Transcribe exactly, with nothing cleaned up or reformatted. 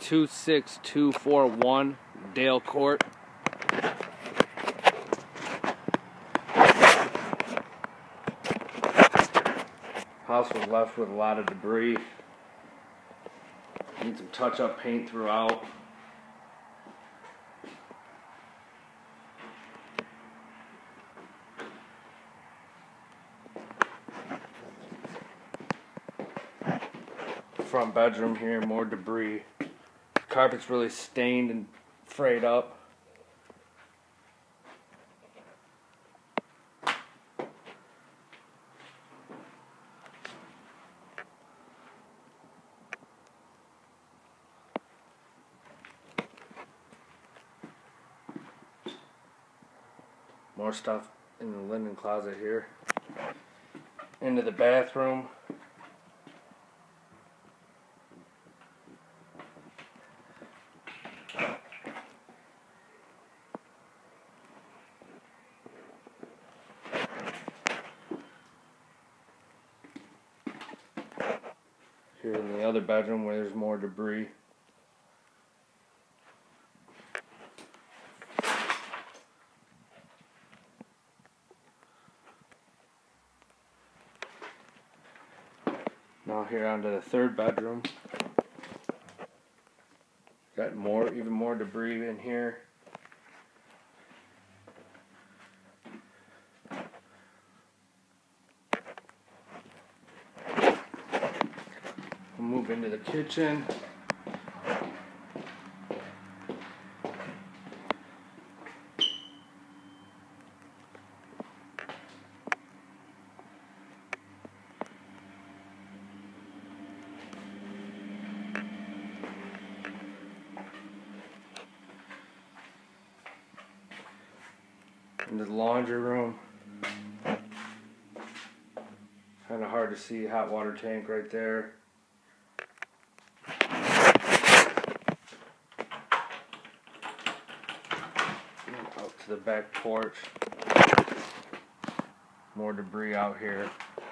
two six two four one Dale Court. House was left with a lot of debris. Need some touch-up paint throughout. Front bedroom here, more debris. Carpet's really stained and frayed up. More stuff in the linen closet here. Into the bathroom. Here in the other bedroom where there's more debris. Now here onto the third bedroom. Got more, even more debris in here. We'll move into the kitchen. Into the laundry room. Kind of hard to see, hot water tank right there. Out to the back porch. More debris out here.